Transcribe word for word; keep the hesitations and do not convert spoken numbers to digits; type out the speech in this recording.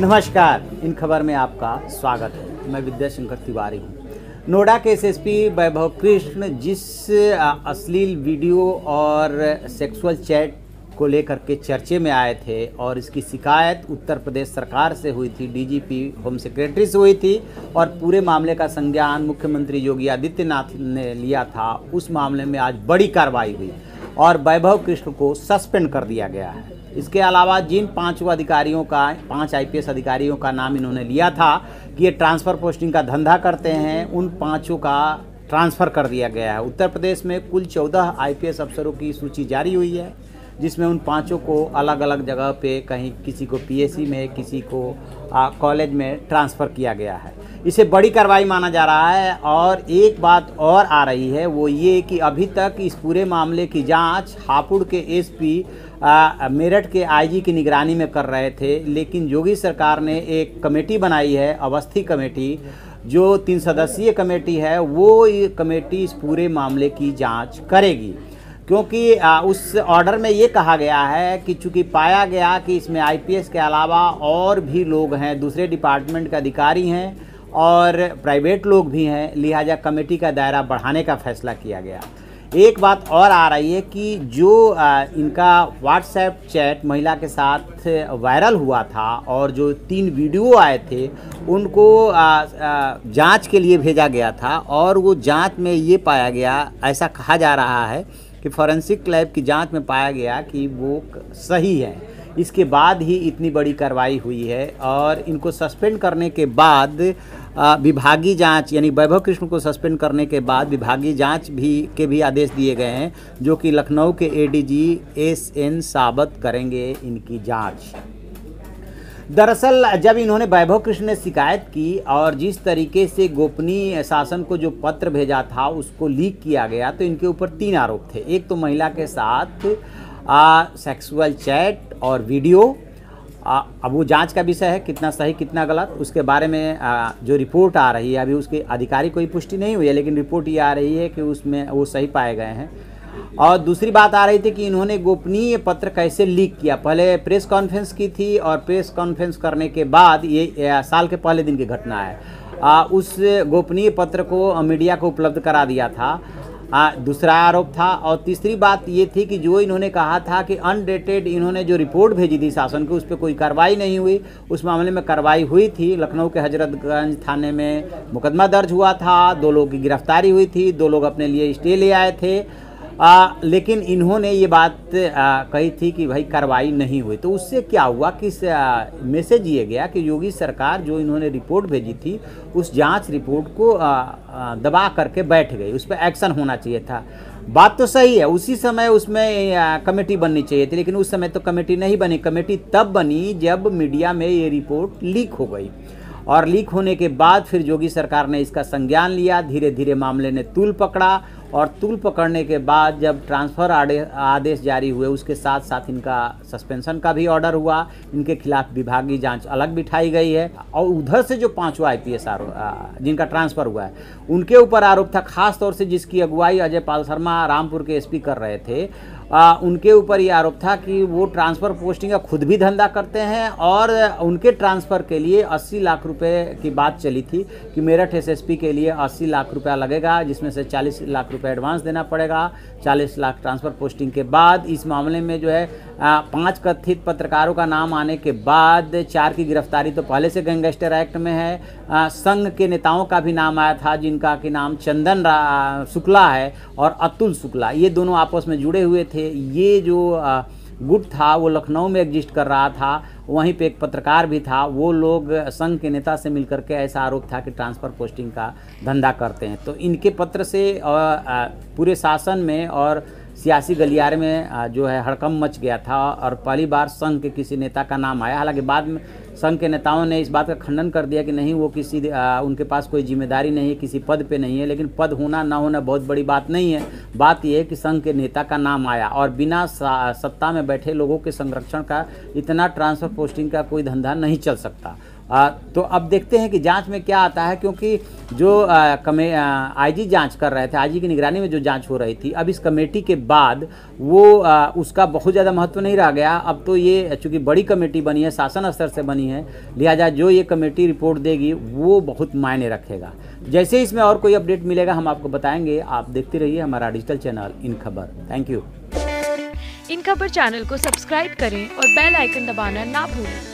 नमस्कार, इन खबर में आपका स्वागत है। मैं विद्याशंकर तिवारी हूँ। नोएडा के एसएसपी वैभव कृष्ण जिस अश्लील वीडियो और सेक्सुअल चैट को लेकर के चर्चे में आए थे और इसकी शिकायत उत्तर प्रदेश सरकार से हुई थी, डीजीपी होम सेक्रेटरी से हुई थी और पूरे मामले का संज्ञान मुख्यमंत्री योगी आदित्यनाथ ने लिया था। उस मामले में आज बड़ी कार्रवाई हुई और वैभव कृष्ण को सस्पेंड कर दिया गया है। इसके अलावा जिन पांचों अधिकारियों का पांच आईपीएस अधिकारियों का नाम इन्होंने लिया था कि ये ट्रांसफ़र पोस्टिंग का धंधा करते हैं, उन पांचों का ट्रांसफ़र कर दिया गया है। उत्तर प्रदेश में कुल चौदह आईपीएस अफसरों की सूची जारी हुई है, जिसमें उन पांचों को अलग अलग जगह पे, कहीं किसी को पीएससी में, किसी को कॉलेज में ट्रांसफ़र किया गया है। इसे बड़ी कार्रवाई माना जा रहा है। और एक बात और आ रही है, वो ये कि अभी तक इस पूरे मामले की जांच हापुड़ के एसपी मेरठ के आईजी की निगरानी में कर रहे थे, लेकिन योगी सरकार ने एक कमेटी बनाई है, अवस्थी कमेटी, जो तीन सदस्यीय कमेटी है। वो ये कमेटी इस पूरे मामले की जांच करेगी, क्योंकि उस ऑर्डर में ये कहा गया है कि चूंकि पाया गया कि इसमें आईपीएस के अलावा और भी लोग हैं, दूसरे डिपार्टमेंट के अधिकारी हैं और प्राइवेट लोग भी हैं, लिहाजा कमेटी का दायरा बढ़ाने का फैसला किया गया। एक बात और आ रही है कि जो इनका व्हाट्सएप चैट महिला के साथ वायरल हुआ था और जो तीन वीडियो आए थे, उनको जांच के लिए भेजा गया था और वो जांच में ये पाया गया, ऐसा कहा जा रहा है कि फॉरेंसिक लैब की जांच में पाया गया कि वो सही है। इसके बाद ही इतनी बड़ी कार्रवाई हुई है और इनको सस्पेंड करने के बाद विभागीय जांच, यानी वैभव कृष्ण को सस्पेंड करने के बाद विभागीय जांच भी के भी आदेश दिए गए हैं, जो कि लखनऊ के एडीजी एस एन साबत करेंगे इनकी जांच। दरअसल जब इन्होंने वैभव कृष्ण ने शिकायत की और जिस तरीके से गोपनीय शासन को जो पत्र भेजा था उसको लीक किया गया, तो इनके ऊपर तीन आरोप थे। एक तो महिला के साथ आ, सेक्सुअल चैट और वीडियो। आ, अब वो जांच का विषय है, कितना सही कितना गलत, उसके बारे में आ, जो रिपोर्ट आ रही है, अभी उसके अधिकारी कोई पुष्टि नहीं हुई है, लेकिन रिपोर्ट ये आ रही है कि उसमें वो सही पाए गए हैं। और दूसरी बात आ रही थी कि इन्होंने गोपनीय पत्र कैसे लीक किया। पहले प्रेस कॉन्फ्रेंस की थी और प्रेस कॉन्फ्रेंस करने के बाद, ये साल के पहले दिन की घटना है, आ, उस गोपनीय पत्र को मीडिया को उपलब्ध करा दिया था। आ, दूसरा आरोप था। और तीसरी बात ये थी कि जो इन्होंने कहा था कि अनडेटेड इन्होंने जो रिपोर्ट भेजी थी शासन को, उस पर कोई कार्रवाई नहीं हुई। उस मामले में कार्रवाई हुई थी, लखनऊ के हजरतगंज थाने में मुकदमा दर्ज हुआ था, दो लोगों की गिरफ्तारी हुई थी, दो लोग अपने लिए स्टे ले आए थे। आ, लेकिन इन्होंने ये बात आ, कही थी कि भाई कार्रवाई नहीं हुई। तो उससे क्या हुआ कि मैसेज ये गया कि योगी सरकार जो इन्होंने रिपोर्ट भेजी थी, उस जांच रिपोर्ट को आ, आ, दबा करके बैठ गई, उस पर एक्शन होना चाहिए था। बात तो सही है, उसी समय उसमें आ, कमेटी बननी चाहिए थी, लेकिन उस समय तो कमेटी नहीं बनी। कमेटी तब बनी जब मीडिया में ये रिपोर्ट लीक हो गई और लीक होने के बाद फिर योगी सरकार ने इसका संज्ञान लिया। धीरे धीरे मामले ने तूल पकड़ा और तूल पकड़ने के बाद जब ट्रांसफ़र आदेश जारी हुए, उसके साथ साथ इनका सस्पेंशन का भी ऑर्डर हुआ। इनके खिलाफ विभागीय जांच अलग बिठाई गई है। और उधर से जो पांचों आईपीएस आरोप जिनका ट्रांसफ़र हुआ है, उनके ऊपर आरोप था, खास तौर से जिसकी अगुवाई अजय पाल शर्मा रामपुर के एसपी कर रहे थे। आ, उनके ऊपर ये आरोप था कि वो ट्रांसफ़र पोस्टिंग का खुद भी धंधा करते हैं और उनके ट्रांसफ़र के लिए अस्सी लाख रुपए की बात चली थी कि मेरठ एसएसपी के लिए अस्सी लाख रुपया लगेगा, जिसमें से चालीस लाख रुपए एडवांस देना पड़ेगा, चालीस लाख ट्रांसफ़र पोस्टिंग के बाद। इस मामले में जो है आ, पांच कथित पत्रकारों का नाम आने के बाद चार की गिरफ्तारी तो पहले से गैंगस्टर एक्ट में है। आ, संघ के नेताओं का भी नाम आया था, जिनका कि नाम चंदन शुक्ला है और अतुल शुक्ला, ये दोनों आपस में जुड़े हुए थे। ये जो आ, गुट था वो लखनऊ में एग्जिस्ट कर रहा था, वहीं पे एक पत्रकार भी था। वो लोग संघ के नेता से मिलकर के, ऐसा आरोप था कि ट्रांसफ़र पोस्टिंग का धंधा करते हैं। तो इनके पत्र से पूरे शासन में और सियासी गलियारे में जो है हड़कंप मच गया था और पहली बार संघ के किसी नेता का नाम आया। हालांकि बाद में संघ के नेताओं ने इस बात का खंडन कर दिया कि नहीं, वो किसी आ, उनके पास कोई जिम्मेदारी नहीं है, किसी पद पे नहीं है। लेकिन पद होना ना होना बहुत बड़ी बात नहीं है। बात यह है कि संघ के नेता का नाम आया और बिना सत्ता में बैठे लोगों के संरक्षण का इतना ट्रांसफ़र पोस्टिंग का कोई धंधा नहीं चल सकता। आ, तो अब देखते हैं कि जांच में क्या आता है, क्योंकि जो आ, कमे आईजी जांच कर रहे थे, आईजी की निगरानी में जो जांच हो रही थी, अब इस कमेटी के बाद वो आ, उसका बहुत ज़्यादा महत्व नहीं रह गया। अब तो ये चूँकि बड़ी कमेटी बनी है, शासन स्तर से बनी है, लिहाजा जो ये कमेटी रिपोर्ट देगी वो बहुत मायने रखेगा। जैसे ही इसमें और कोई अपडेट मिलेगा हम आपको बताएंगे। आप देखते रहिए हमारा डिजिटल चैनल इन खबर। Thank you. इन खबर चैनल को सब्सक्राइब करें और बेल आइकन दबाना ना भूलें।